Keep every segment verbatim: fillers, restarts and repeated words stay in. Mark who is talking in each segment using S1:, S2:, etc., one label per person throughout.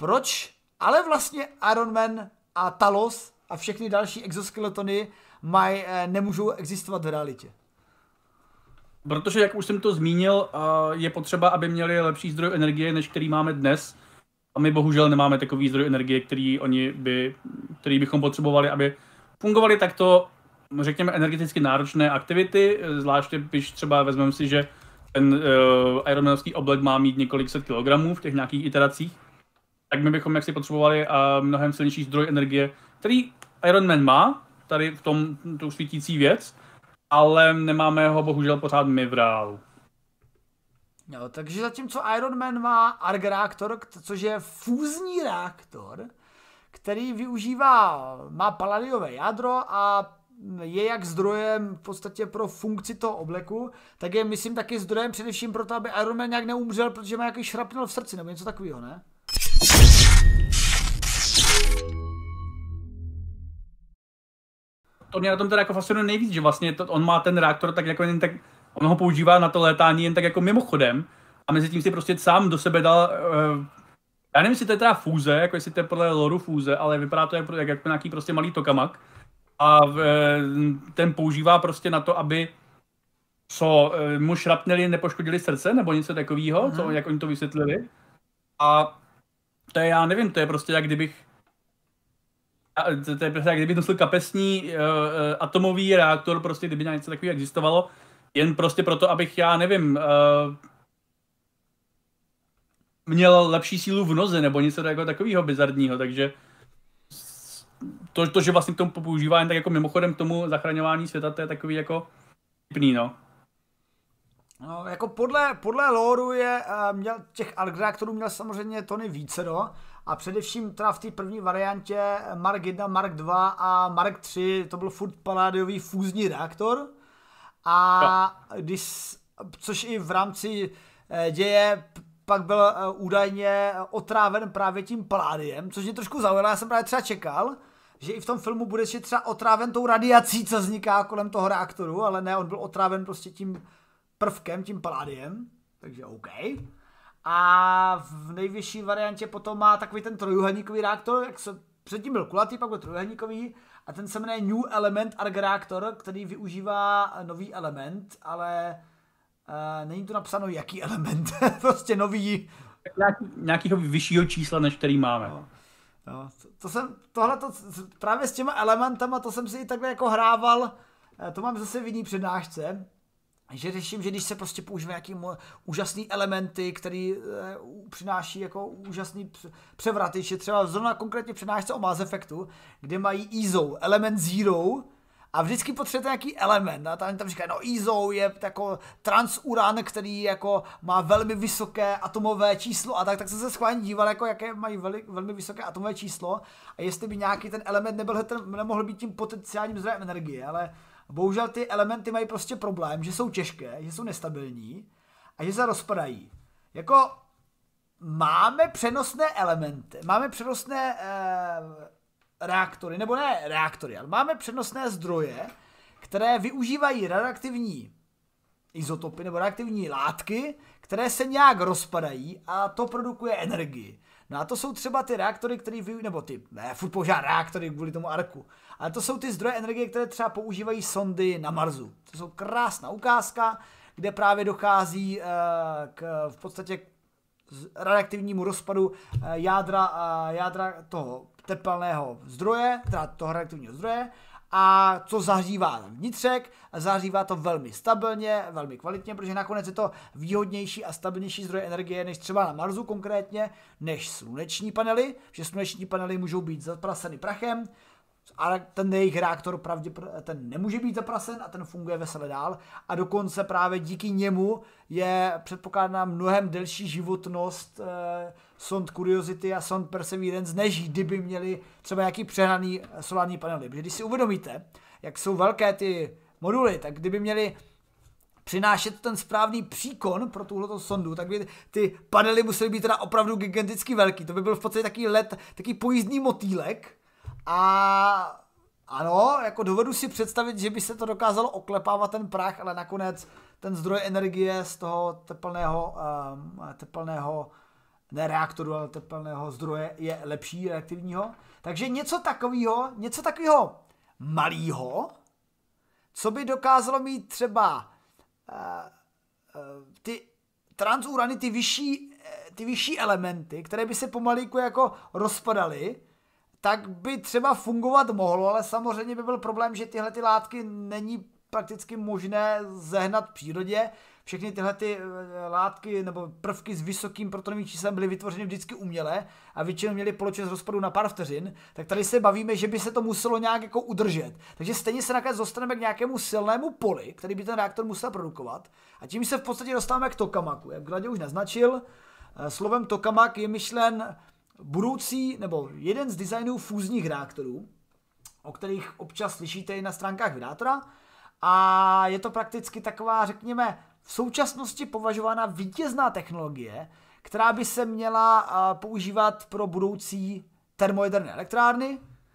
S1: proč ale vlastně Iron Man a Talos a všechny další exoskeletony maj, nemůžou existovat v realitě?
S2: Protože, jak už jsem to zmínil, je potřeba, aby měli lepší zdroj energie, než který máme dnes. A my bohužel nemáme takový zdroj energie, který oni by, který bychom potřebovali, aby fungovaly takto, řekněme, energeticky náročné aktivity. Zvláště, když třeba vezmeme si, že ten uh, Ironmanovský oblek má mít několik set kilogramů v těch nějakých iteracích, tak my bychom jaksi potřebovali uh, mnohem silnější zdroj energie, který Iron Man má, tady v tom tu svítící věc, ale nemáme ho bohužel pořád my v reálu.
S1: No, takže zatímco Iron Man má Arc reaktor, což je fúzní reaktor, který využívá, má paladiové jádro a je jak zdrojem v podstatě pro funkci toho obleku, tak je, myslím, taky zdrojem především proto, aby Iron Man nějak neumřel, protože má nějaký šrapnel v srdci nebo něco takového, ne?
S2: To mě na tom teda jako fascinuje nejvíc, že vlastně to, on má ten reaktor tak jako jen tak, on ho používá na to létání jen tak jako mimochodem a mezi tím si prostě sám do sebe dal, uh, já nevím, jestli to je teda fúze, jako jestli to je podle loru fúze, ale vypadá to jak, jak, jak nějaký prostě malý tokamak a uh, ten používá prostě na to, aby co uh, mu šrapneli nepoškodili srdce nebo něco takového, uh-huh. co, jak oni to vysvětlili a to je, já nevím, to je prostě jak kdybych To, to je prostě, jak kdyby nosil kapesní uh, uh, atomový reaktor, prostě kdyby něco takového existovalo, jen prostě proto, abych, já nevím, uh, měl lepší sílu v noze, nebo něco jako takového bizarního, takže to, to, že vlastně k tomu používá jen tak jako mimochodem k tomu zachraňování světa, to je takový jako typný, no.
S1: No, jako podle, podle lore je, uh, měl, těch arc reaktorů měl samozřejmě Tony vícero, a především teda v té první variantě Mark jedna, Mark dva a Mark tři, to byl furt paládiový fúzní reaktor. A když, což i v rámci děje pak byl údajně otráven právě tím paládiem, což mě trošku zaujalo, já jsem právě třeba čekal, že i v tom filmu bude třeba otráven tou radiací, co vzniká kolem toho reaktoru, ale ne, on byl otráven prostě tím prvkem, tím paládiem, takže OK. A v nejvyšší variantě potom má takový ten trojuhelníkový reaktor, jak se předtím byl kulatý, pak byl trojuhelníkový a ten se jmenuje New Element Arc reaktor, který využívá nový element, ale uh, není tu napsáno jaký element, prostě nový.
S2: Nějaký, nějakýho vyššího čísla, než který máme.
S1: No, no, to, to jsem, tohle to, právě s těma elementama, to jsem si i takhle jako hrával, to mám zase v jiný přednášce, že řeším, že když se prostě používají nějaký úžasný elementy, který e, přináší jako úžasný převraty, že třeba zrovna konkrétně přednášce o Mass Effectu, kde mají E Z O, element zero, a vždycky potřebujete nějaký element. A tam, tam říkají, no E Z O je jako transuran, který jako má velmi vysoké atomové číslo a tak, tak jsem se schválně díval, jako jaké mají veli, velmi vysoké atomové číslo a jestli by nějaký ten element nebyl, ten, nemohl být tím potenciálním zdrojem energie, ale bohužel ty elementy mají prostě problém, že jsou těžké, že jsou nestabilní a že se rozpadají. Jako máme přenosné elementy, máme přenosné eh, reaktory, nebo ne reaktory, ale máme přenosné zdroje, které využívají radioaktivní izotopy nebo radioaktivní látky, které se nějak rozpadají a to produkuje energii. No a to jsou třeba ty reaktory, které využívají, nebo ty, ne, furt používá reaktory kvůli tomu arku, ale to jsou ty zdroje energie, které třeba používají sondy na Marsu. To jsou krásná ukázka, kde právě dochází uh, k v podstatě k radioaktivnímu rozpadu jádra, jádra toho tepelného zdroje, teda toho radioaktivního zdroje, a co zahřívá vnitřek, a zahřívá to velmi stabilně, velmi kvalitně, protože nakonec je to výhodnější a stabilnější zdroje energie, než třeba na Marsu konkrétně, než sluneční panely, že sluneční panely můžou být zapraseny prachem, ale ten jejich reaktor pravděpodobně ten nemůže být zaprasen a ten funguje veselé dál a dokonce právě díky němu je předpokládaná mnohem delší životnost eh, sond Curiosity a sond Perseverance, než kdyby měli třeba nějaký přehnaný solární panely. Protože když si uvědomíte, jak jsou velké ty moduly, tak kdyby měli přinášet ten správný příkon pro tuhleto sondu, tak by ty panely musely být teda opravdu giganticky velký. To by byl v podstatě takový let, takový pojízdný motýlek. A ano, jako dovedu si představit, že by se to dokázalo oklepávat ten prach, ale nakonec ten zdroj energie z toho tepelného, um, tepelného ne reaktoru, ale tepelného zdroje je lepší reaktivního. Takže něco takového, něco takového malého, co by dokázalo mít třeba uh, uh, ty transurany, ty vyšší, ty vyšší elementy, které by se pomalíku jako rozpadaly, tak by třeba fungovat mohlo, ale samozřejmě by byl problém, že tyhle ty látky není prakticky možné zehnat v přírodě. Všechny tyhle ty látky nebo prvky s vysokým protonovým číslem byly vytvořeny vždycky uměle a většinou měly poločas rozpadu na pár vteřin, tak tady se bavíme, že by se to muselo nějak jako udržet. Takže stejně se nakonec dostaneme k nějakému silnému poli, který by ten reaktor musel produkovat, a tím se v podstatě dostáváme k tokamaku. Jak Gladě už naznačil, slovem tokamak je myšlen budoucí nebo jeden z designů fúzních reaktorů, o kterých občas slyšíte i na stránkách Vydátora, a je to prakticky taková, řekněme, v současnosti považovaná vítězná technologie, která by se měla uh, používat pro budoucí termojaderné elektrárny.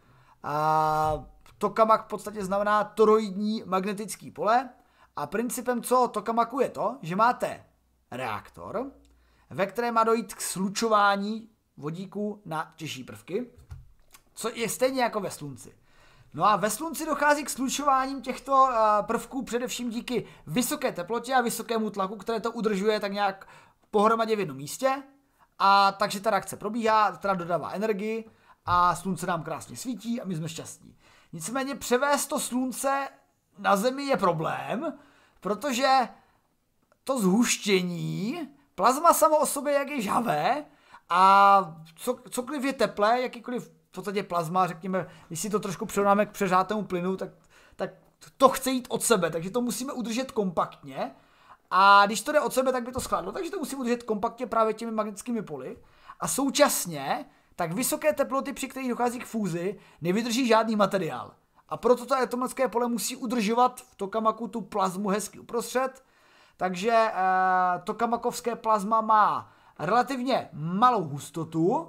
S1: Uh, tokamak v podstatě znamená toroidní magnetický pole a principem co tokamaku je to, že máte reaktor, ve kterém má dojít k slučování vodíku na těžší prvky, co je stejně jako ve slunci. No a ve slunci dochází k slučováním těchto prvků především díky vysoké teplotě a vysokému tlaku, které to udržuje tak nějak pohromadě v jednom místě. A takže ta reakce probíhá, teda dodává energii a slunce nám krásně svítí a my jsme šťastní. Nicméně převést to slunce na Zemi je problém, protože to zhuštění, plazma samo o sobě jak je žhavé a co, cokoliv je teplé, jakýkoliv v podstatě plazma, řekněme, když si to trošku přirovnáme k přežátému plynu, tak, tak to chce jít od sebe, takže to musíme udržet kompaktně a když to jde od sebe, tak by to schladlo, takže to musíme udržet kompaktně právě těmi magnetickými poli a současně tak vysoké teploty, při kterých dochází k fúzi, nevydrží žádný materiál. A proto to elektromagnetické pole musí udržovat v tokamaku tu plazmu hezky uprostřed, takže eh, tokamakovské plazma má relativně malou hustotu,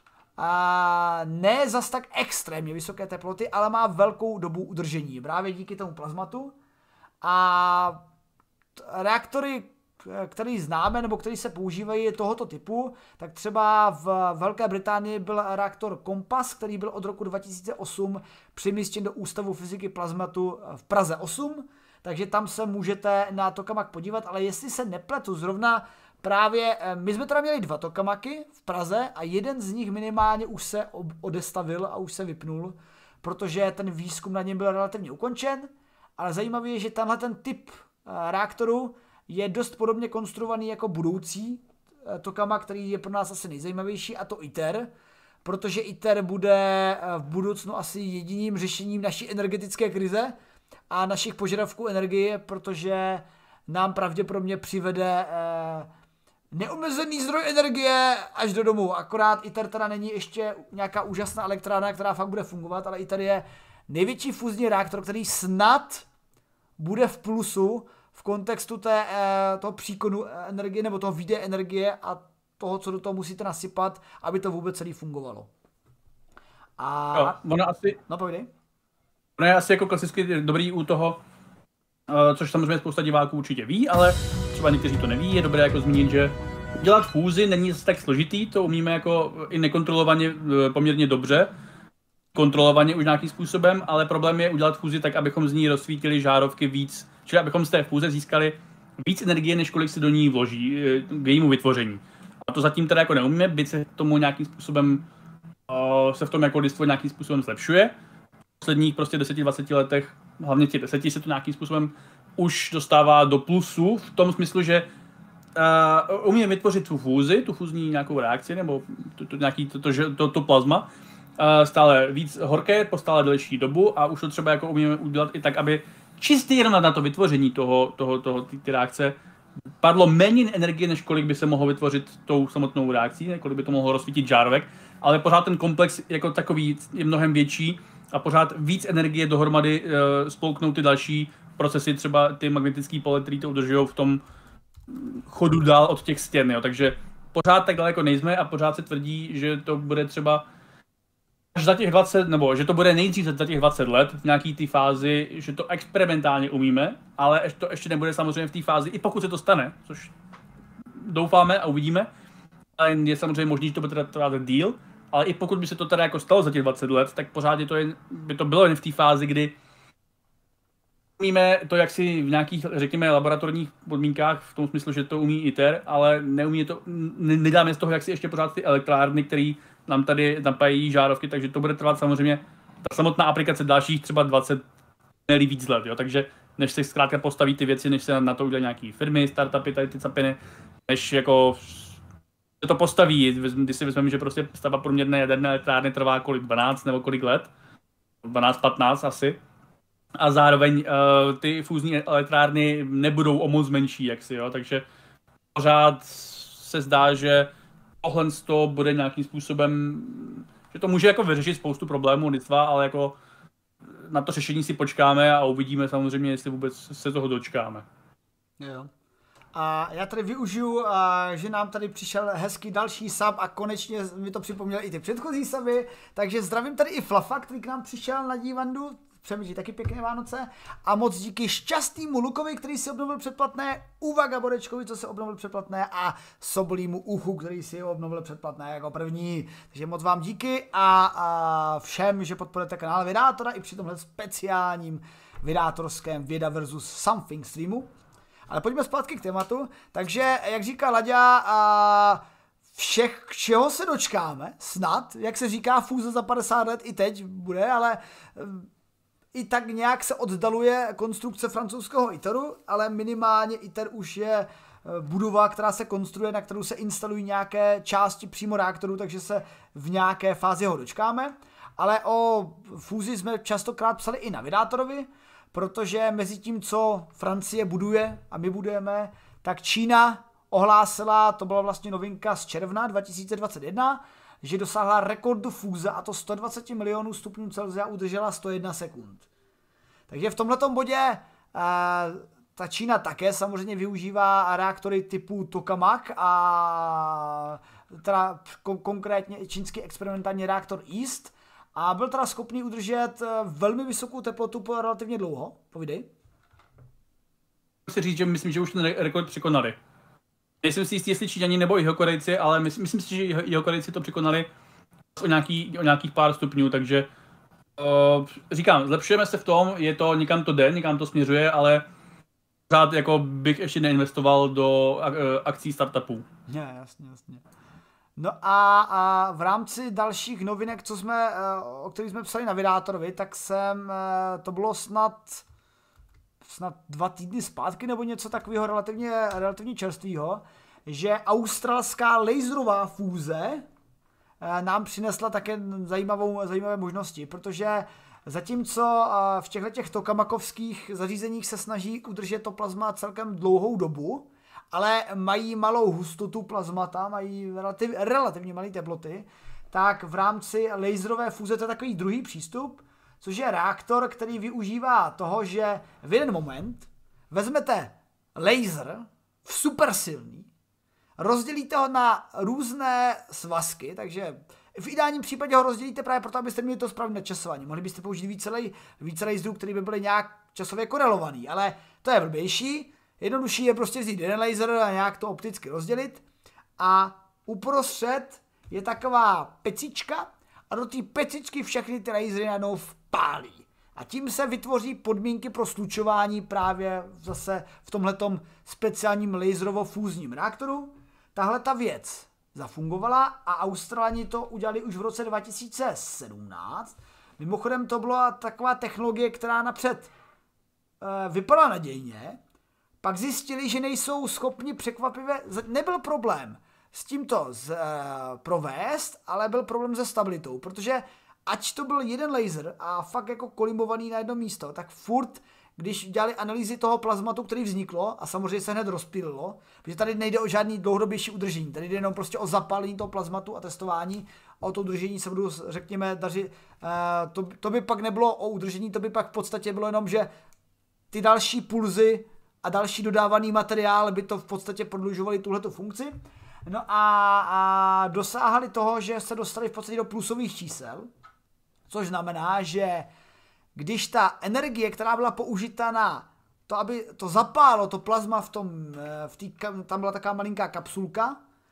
S1: a ne zas tak extrémně vysoké teploty, ale má velkou dobu udržení právě díky tomu plazmatu. A reaktory, které známe nebo které se používají tohoto typu, tak třeba v Velké Británii byl reaktor Compass, který byl od roku dva tisíce osm přemístěn do Ústavu fyziky plazmatu v Praze osm, takže tam se můžete na tokamak podívat, ale jestli se nepletu, zrovna právě, my jsme teda měli dva tokamaky v Praze a jeden z nich minimálně už se odestavil a už se vypnul, protože ten výzkum na něm byl relativně ukončen, ale zajímavé je, že tenhle ten typ reaktoru je dost podobně konstruovaný jako budoucí tokamak, který je pro nás asi nejzajímavější, a to ITER, protože ITER bude v budoucnu asi jediným řešením naší energetické krize a našich požadavků energie, protože nám pravděpodobně přivede neomezený zdroj energie až do domu. Akorát ITER teda není ještě nějaká úžasná elektrárna, která fakt bude fungovat, ale ITER je největší fúzní reaktor, který snad bude v plusu v kontextu té, toho příkonu energie nebo toho výdeje energie a toho, co do toho musíte nasypat, aby to vůbec celý fungovalo. A...
S2: Jo, ona asi...
S1: No povídej.
S2: Ona je asi jako klasicky dobrý u toho, což samozřejmě spousta diváků určitě ví, ale třeba někteří to neví, je dobré jako zmínit, že dělat fúzi není tak složitý, to umíme jako i nekontrolovaně poměrně dobře, kontrolovaně už nějakým způsobem, ale problém je udělat fúzi tak, abychom z ní rozsvítili žárovky víc, čili abychom z té fúze získali víc energie, než kolik se do ní vloží k jejímu vytvoření. A to zatím teda jako neumíme, byť se tomu nějakým způsobem se v tom jako lidstvo nějakým způsobem zlepšuje. V posledních prostě deseti dvaceti letech, hlavně těch deseti, se to nějakým způsobem už dostává do plusu v tom smyslu, že uh, umíme vytvořit tu fúzi, tu fúzní nějakou reakci, nebo to, to, nějaký, to, to, to, to plazma, uh, stále víc horké po stále delší dobu a už to třeba jako umíme udělat i tak, aby čistě jenom na to vytvoření toho, toho, toho, ty, ty reakce padlo méně energie, než kolik by se mohlo vytvořit tou samotnou reakcí, kolik by to mohlo rozsvítit žárovek, ale pořád ten komplex jako takový je mnohem větší a pořád víc energie dohromady uh, spolknou ty další procesy, třeba ty magnetické pole, které to udržují v tom chodu dál od těch stěn, jo. Takže pořád tak daleko nejsme a pořád se tvrdí, že to bude třeba až za těch dvacet, nebo že to bude nejdřív za těch dvacet let v nějaký té fázi, že to experimentálně umíme, ale to ještě nebude samozřejmě v té fázi, i pokud se to stane, což doufáme a uvidíme, A je samozřejmě možný, že to bude trvat díl, ale i pokud by se to teda jako stalo za těch dvacet let, tak pořád je to jen, by to bylo jen v té fázi, kdy umíme to, jak si v nějakých, řekněme, laboratorních podmínkách, v tom smyslu, že to umí ITER, ale neumí to, ne, neděláme z toho, jak si ještě pořád ty elektrárny, které nám tady napájí žárovky, takže to bude trvat samozřejmě ta samotná aplikace dalších třeba dvacet, ne víc let, jo, takže než se zkrátka postaví ty věci, než se na to udělají nějaký firmy, startupy, tady ty capiny, než jako to postaví, když si vezmeme, že prostě stavba průměrné jaderné elektrárny trvá kolik, dvanáct nebo kolik let, dvanáct patnáct asi, a zároveň uh, ty fúzní elektrárny nebudou o moc menší, jaksi, jo, takže pořád se zdá, že tohle to bude nějakým způsobem, že to může jako vyřešit spoustu problémů lidstva, ale jako na to řešení si počkáme a uvidíme samozřejmě, jestli vůbec se toho dočkáme.
S1: Jo. A já tady využiju, že nám tady přišel hezký další sub a konečně mi to připomněl i ty předchozí suby, takže zdravím tady i Flafa, který k nám přišel na dívandu, přemýšlí taky pěkné Vánoce a moc díky šťastnému Lukovi, který si obnovil předplatné, Uvaga Borečkovi, co se obnovil předplatné a Sobolímu Uchu, který si obnovil předplatné jako první. Takže moc vám díky a, a všem, že podporujete kanál Vědátora i při tomhle speciálním vědátorském Věda versus Something streamu. Ale pojďme zpátky k tématu. Takže, jak říká Laďa, a všech, čeho se dočkáme, snad, jak se říká, fúze za padesát let i teď bude, ale i tak nějak se oddaluje konstrukce francouzského ITERu, ale minimálně ITER už je budova, která se konstruuje, na kterou se instalují nějaké části přímo reaktoru, takže se v nějaké fázi ho dočkáme. Ale o fúzi jsme častokrát psali i na Vědátorovi, protože mezi tím, co Francie buduje a my budujeme, tak Čína ohlásila, to byla vlastně novinka z června dva tisíce dvacet jedna, že dosáhla rekordu fúze, a to sto dvacet milionů stupňů Celsia udržela sto jedna sekund. Takže v tomhletom bodě eh, ta Čína také samozřejmě využívá reaktory typu Tokamak a teda kon- konkrétně čínský experimentální reaktor East, a byl teda schopný udržet velmi vysokou teplotu po relativně dlouho. Povídej.
S2: Chci říct, že myslím, že už ten rekord překonali. Nejsem si jistý, jestli Číňani nebo Jihokorejci, ale myslím, myslím si, že Jihokorejci to překonali o, nějaký, o nějakých pár stupňů, takže uh, říkám, zlepšujeme se v tom, je to, někam to jde, někam to směřuje, ale pořád jako bych ještě neinvestoval do uh, akcí startupů.
S1: Ne, jasně, jasně. No a, a v rámci dalších novinek, co jsme, o kterých jsme psali na Vědátorovi, tak jsem, to bylo snad, snad dva týdny zpátky nebo něco takového relativně, relativně čerstvého, že australská laserová fúze nám přinesla také zajímavou, zajímavé možnosti, protože zatímco v těchto těch tokamakovských zařízeních se snaží udržet to plazma celkem dlouhou dobu, ale mají malou hustotu plazmata, mají relativ, relativně malé teploty, tak v rámci laserové fúze to je takový druhý přístup, což je reaktor, který využívá toho, že v jeden moment vezmete laser v supersilný, rozdělíte ho na různé svazky, takže v ideálním případě ho rozdělíte právě proto, abyste měli to správné načasování. Mohli byste použít více, více laserů, který by byly nějak časově korelovaný, ale to je blbější. Jednodušší je prostě vzít jeden laser a nějak to opticky rozdělit a uprostřed je taková pecička a do té pecičky všechny ty lasery najednou vpálí. A tím se vytvoří podmínky pro slučování právě zase v tomhletom speciálním laserovo-fúzním reaktoru. Tahle ta věc zafungovala a Australani to udělali už v roce dva tisíce sedmnáct. Mimochodem to byla taková technologie, která napřed e, vypadala nadějně, pak zjistili, že nejsou schopni překvapivě, nebyl problém s tímto z, e, provést, ale byl problém se stabilitou, protože ať to byl jeden laser a fakt jako kolimbovaný na jedno místo, tak furt, když dělali analýzy toho plazmatu, který vzniklo, a samozřejmě se hned rozpílilo, protože tady nejde o žádný dlouhodobější udržení, tady jde jenom prostě o zapálení toho plazmatu a testování, a o to udržení se budou, řekněme, dařit, e, to, to by pak nebylo o udržení, to by pak v podstatě bylo jenom, že ty další pulzy a další dodávaný materiál by to v podstatě prodlužovali tuhletu funkci. No a, a dosáhli toho, že se dostali v podstatě do plusových čísel, což znamená, že když ta energie, která byla použita na to, aby to zapálo to plazma v tom, v tý, tam byla taková malinká kapsulka,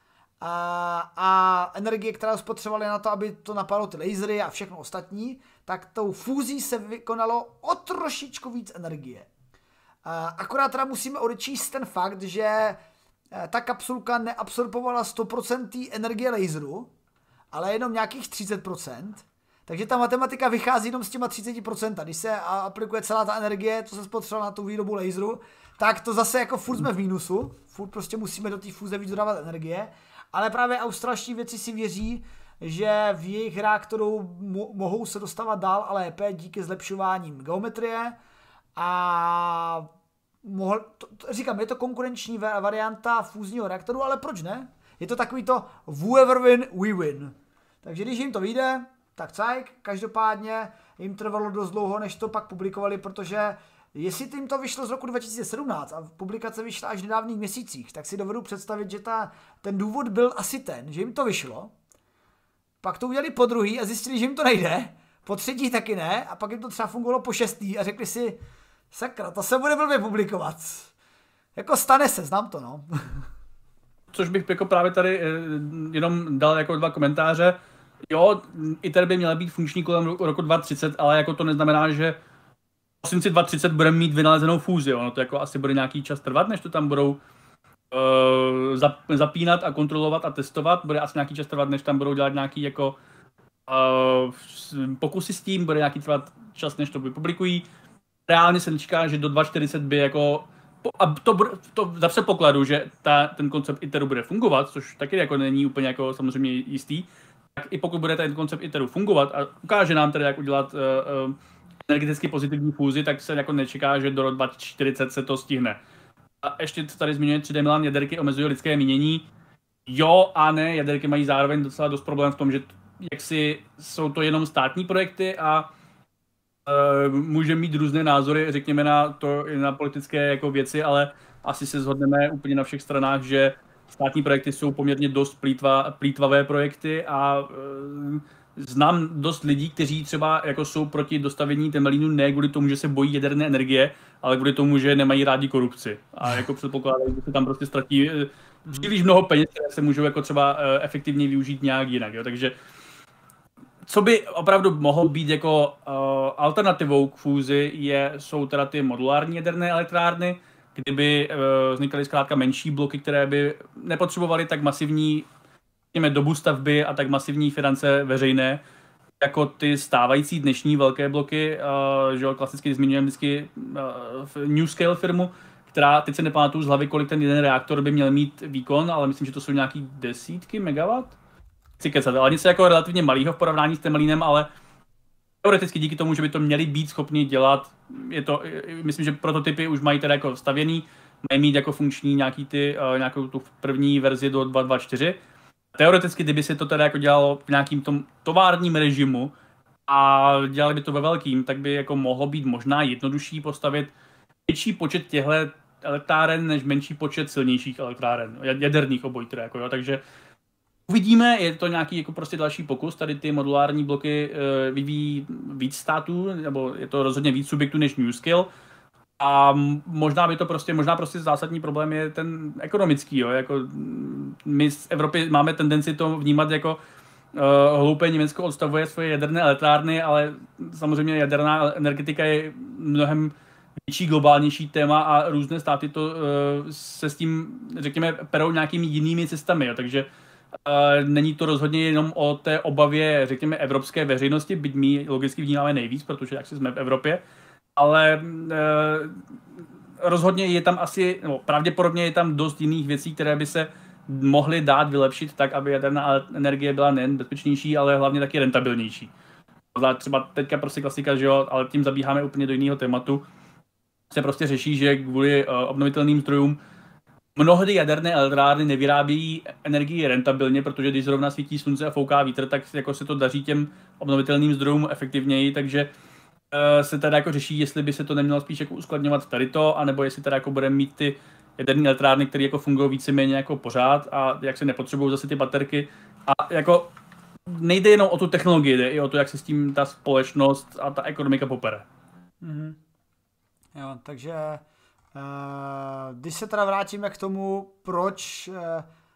S1: a, a energie, která spotřebovali na to, aby to napadlo ty lasery a všechno ostatní, tak tou fúzí se vykonalo o trošičku víc energie. A akorát teda musíme odečíst ten fakt, že ta kapsulka neabsorbovala sto procent energie laseru, ale jenom nějakých třicet procent. Takže ta matematika vychází jenom s těma třicet procent. Když se aplikuje celá ta energie, co se spotřebovala na tu výrobu laseru, tak to zase jako furt jsme v mínusu. Furt prostě musíme do té fúze víc dodávat energie. Ale právě australští vědci si věří, že v jejich reaktoru mo- mohou se dostávat dál a lépe díky zlepšováním geometrie. A mohl, to, to, říkám, je to konkurenční varianta fúzního reaktoru, ale proč ne? Je to takový to whoever win, we win. Takže když jim to vyjde, tak cajk, každopádně jim trvalo dost dlouho, než to pak publikovali, protože jestli jim to vyšlo z roku dva tisíce sedmnáct a publikace vyšla až v nedávných měsících, tak si dovedu představit, že ta, ten důvod byl asi ten, že jim to vyšlo, pak to udělali po druhý a zjistili, že jim to nejde, po třetí taky ne, a pak jim to třeba fungovalo po šestý a řekli si, sakra, to se bude blbě publikovat. Jako stane se, znám to, no.
S2: Což bych jako právě tady jenom dal jako dva komentáře. Jo, ITER by měla být funkční kolem roku dva tisíce třicet, ale jako to neznamená, že v prosinci dva tisíce třicet budeme mít vynalezenou fúzi. Ono to jako asi bude nějaký čas trvat, než to tam budou uh, zapínat a kontrolovat a testovat. Bude asi nějaký čas trvat, než tam budou dělat nějaký jako uh, pokusy s tím, bude nějaký trvat čas, než to vypublikují. Reálně se čeká, že do dva tisíce čtyřicet by jako a to, to za předpokladu, že ta, ten koncept ITERu bude fungovat, což taky jako není úplně jako samozřejmě jistý, tak i pokud bude ten koncept ITERu fungovat a ukáže nám tedy, jak udělat uh, uh, energeticky pozitivní fúzi, tak se jako nečeká, že do roku dva tisíce čtyřicet se to stihne. A ještě tady zmiňuje tři dé Milan, jaderky omezují lidské mínění. Jo a ne, jaderky mají zároveň docela dost problém v tom, že jaksi jsou to jenom státní projekty a uh, může mít různé názory, řekněme na to na politické jako věci, ale asi se shodneme úplně na všech stranách, že státní projekty jsou poměrně dost plýtva, plýtvavé projekty a uh, znám dost lidí, kteří třeba jako jsou proti dostavení Temelínu ne kvůli tomu, že se bojí jaderné energie, ale kvůli tomu, že nemají rádi korupci. A jako předpokládají, že se tam prostě ztratí uh, příliš mnoho peněz, které se můžou jako třeba uh, efektivně využít nějak jinak. Jo? Takže co by opravdu mohlo být jako uh, alternativou k fúzi, je, jsou teda ty modulární jaderné elektrárny, kdyby uh, vznikaly zkrátka menší bloky, které by nepotřebovaly tak masivní dobu stavby a tak masivní finance veřejné, jako ty stávající dnešní velké bloky, uh, že klasicky zmiňujeme vždycky uh, NuScale firmu, která, teď se nepamatuju z hlavy, kolik ten jeden reaktor by měl mít výkon, ale myslím, že to jsou nějaký desítky megawatt. Chci kecat, ale něco jako relativně malýho v porovnání s Temelínem, ale teoreticky díky tomu, že by to měli být schopni dělat, je to, myslím, že prototypy už mají teda jako stavěný, mají mít jako funkční nějaký ty, uh, nějakou tu první verzi do dva tečka dvacet čtyři. Teoreticky, kdyby se to teda jako dělalo v nějakým tom továrním režimu a dělali by to ve velkým, tak by jako mohlo být možná jednodušší postavit větší počet těchto elektráren než menší počet silnějších elektráren, jaderných oboj teda, jako jo, takže uvidíme, je to nějaký jako prostě další pokus, tady ty modulární bloky e, vyvíjí víc států, nebo je to rozhodně víc subjektů než NuScale. A možná by to prostě, možná prostě zásadní problém je ten ekonomický, jo, jako my z Evropy máme tendenci to vnímat jako uh, hloupé Německo odstavuje svoje jaderné elektrárny, ale samozřejmě jaderná energetika je mnohem větší, globálnější téma a různé státy to uh, se s tím, řekněme, perou nějakými jinými cestami, jo, takže uh, není to rozhodně jenom o té obavě, řekněme, evropské veřejnosti, byť my logicky vnímáme nejvíc, protože jak si jsme v Evropě, ale e, rozhodně je tam asi, no, pravděpodobně je tam dost jiných věcí, které by se mohly dát vylepšit tak, aby jaderná energie byla nejen bezpečnější, ale hlavně taky rentabilnější. Třeba teďka prostě klasika, že jo, ale tím zabíháme úplně do jiného tématu. Se prostě řeší, že kvůli uh, obnovitelným zdrojům mnohdy jaderné elektrárny nevyrábějí energii rentabilně, protože když zrovna svítí slunce a fouká vítr, tak jako se to daří těm obnovitelným zdrojům efektivněji, takže se teda jako řeší, jestli by se to nemělo spíš jako uskladňovat tady to, anebo jestli teda jako budeme mít ty jaderné elektrárny, které jako fungují víceméně jako pořád a jak se nepotřebují zase ty baterky. A jako nejde jenom o tu technologii, jde i o to, jak se s tím ta společnost a ta ekonomika popere.
S1: Mm-hmm. Jo, takže uh, když se teda vrátíme k tomu, proč uh,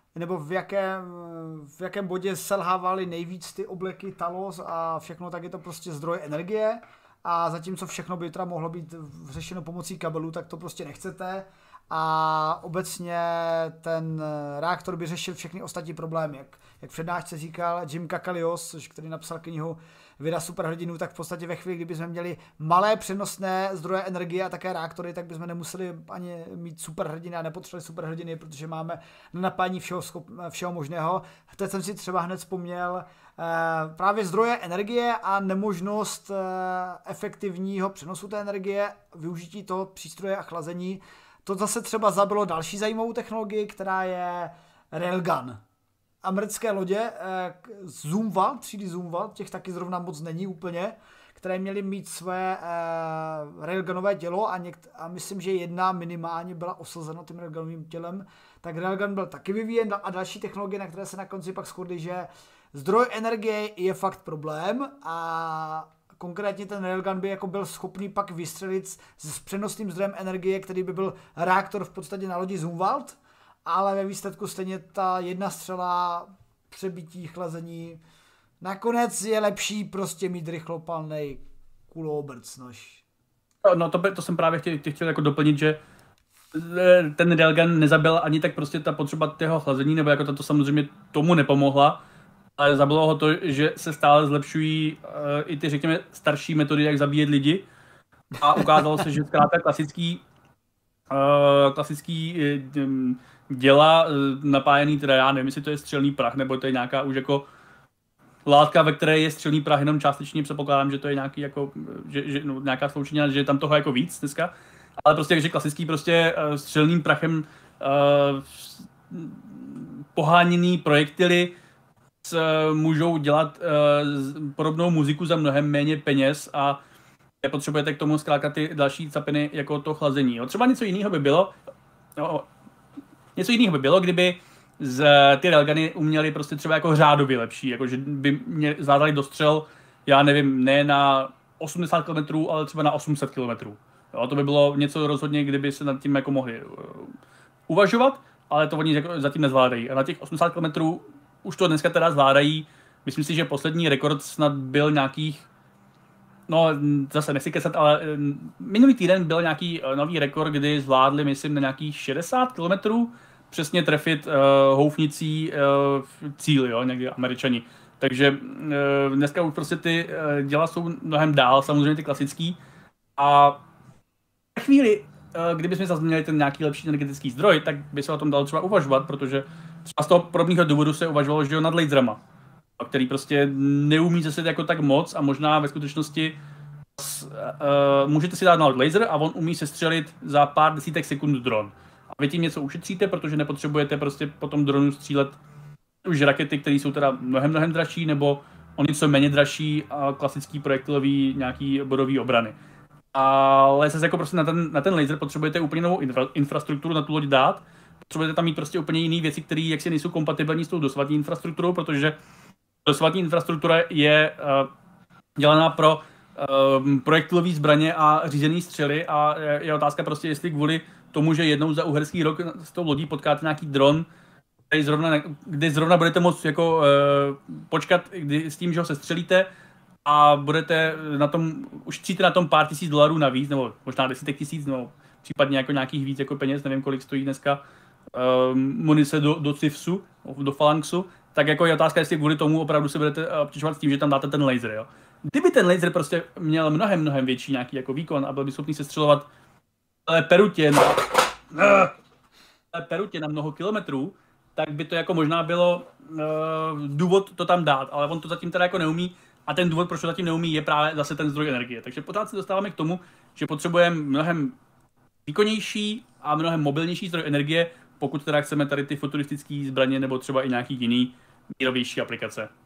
S1: nebo v jakém, v jakém bodě selhávaly nejvíc ty obleky Talos a všechno, tak je to prostě zdroj energie. A zatímco všechno by teda mohlo být řešeno pomocí kabelů, tak to prostě nechcete. A obecně ten reaktor by řešil všechny ostatní problémy. Jak, jak přednášce říkal Jim Kakalios, který napsal knihu Věda superhrdinů, tak v podstatě ve chvíli, kdybychom měli malé přenosné zdroje energie a také reaktory, tak bychom nemuseli ani mít superhrdiny a nepotřebovali superhrdiny, protože máme na napájení všeho, všeho možného. Teď jsem si třeba hned vzpomněl eh, právě zdroje energie a nemožnost eh, efektivního přenosu té energie, využití toho přístroje a chlazení. To zase třeba zabilo další zajímavou technologii, která je railgun. Americké lodě, Zumwalt, třídy Zumwalt, těch taky zrovna moc není úplně, které měly mít své eh, railgunové tělo a, někt- a myslím, že jedna minimálně byla osazena tím railgunovým tělem, tak railgun byl taky vyvíjen a další technologie, na které se na konci pak shodli, že zdroj energie je fakt problém a konkrétně ten railgun by jako byl schopný pak vystřelit s, s přenosným zdrojem energie, který by byl reaktor v podstatě na lodi Zumwalt, ale ve výsledku stejně ta jedna střela, přebití, chlazení, nakonec je lepší prostě mít rychlopalnej kulobrc, nož.
S2: No to, to jsem právě chtěl, chtěl jako doplnit, že ten railgun nezabil ani tak prostě ta potřeba tého chlazení, nebo jako to samozřejmě tomu nepomohla, ale zabilo ho to, že se stále zlepšují uh, i ty, řekněme, starší metody, jak zabíjet lidi. A ukázalo se, že zkrátka klasický, uh, klasický uh, děla uh, napájený, teda já nevím, jestli to je střelný prach, nebo to je nějaká už jako látka, ve které je střelný prach, jenom částečně předpokládám, že to je nějaký jako, že, že, no, nějaká sloučenina, že je tam toho jako víc dneska. Ale prostě, že klasický prostě uh, střelným prachem uh, poháněný projektily můžou dělat uh, podobnou muziku za mnohem méně peněz a potřebujete k tomu zkrátka ty další capiny jako to chlazení. Jo. Třeba něco jiného by bylo, no, něco jiného by bylo, kdyby z, ty railguny uměly prostě třeba jako řádově lepší, jako že by mě zvládali dostřel, já nevím, ne na osmdesát kilometrů, ale třeba na osm set kilometrů. Jo, to by bylo něco rozhodně, kdyby se nad tím jako mohli uh, uvažovat, ale to oni jako zatím nezvládají. A na těch osmdesát kilometrů už to dneska teda zvládají. Myslím si, že poslední rekord snad byl nějakých, no zase nechci kesat, ale minulý týden byl nějaký nový rekord, kdy zvládli, myslím, na nějakých šedesát kilometrů přesně trefit uh, houfnicí uh, cíl, jo, někdy Američani. Takže uh, dneska už prostě ty uh, děla jsou mnohem dál, samozřejmě ty klasický. A v chvíli, uh, kdybychom zase měli ten nějaký lepší energetický zdroj, tak by se o tom dalo třeba uvažovat, protože třeba z toho podobného důvodu se uvažovalo, že jo, nad laserama, který prostě neumí zase jako tak moc a možná ve skutečnosti uh, můžete si dát na laser a on umí sestřelit za pár desítek sekund dron. A vy tím něco ušetříte, protože nepotřebujete prostě po tom dronu střílet už rakety, které jsou teda mnohem, mnohem dražší, nebo o něco méně dražší a klasický projektilový nějaký bodový obrany. Ale zase jako prostě na ten, na ten laser potřebujete úplně novou infra, infrastrukturu na tu loď dát. Potřebujete tam mít prostě úplně jiné věci, které jaksi nejsou kompatibilní s tou dosavadní infrastrukturou, protože dosavadní infrastruktura je uh, dělaná pro uh, projektilové zbraně a řízené střely a je, je otázka prostě, jestli kvůli tomu, že jednou za uherský rok s tou lodí potkáte nějaký dron, kde zrovna, kde zrovna budete moct jako, uh, počkat kdy, s tím, že ho sestřelíte a budete na tom, ušetříte na tom pár tisíc dolarů navíc, nebo možná desítek tisíc, nebo případně jako nějakých víc jako peněz, nevím, kolik stojí dneska uh, munice do, do Civsu, do Phalanxu, tak jako je otázka, jestli kvůli tomu opravdu se budete obtěžovat s tím, že tam dáte ten laser, jo. Kdyby ten laser prostě měl mnohem, mnohem větší nějaký jako výkon a byl by schopný sestřelovat perutě na, perutě na mnoho kilometrů, tak by to jako možná bylo uh, důvod to tam dát, ale on to zatím teda jako neumí a ten důvod, proč to zatím neumí, je právě zase ten zdroj energie. Takže pořád se dostáváme k tomu, že potřebujeme mnohem výkonnější a mnohem mobilnější zdroj energie, pokud teda chceme tady ty futuristické zbraně nebo třeba i nějaký jiný mírovější aplikace.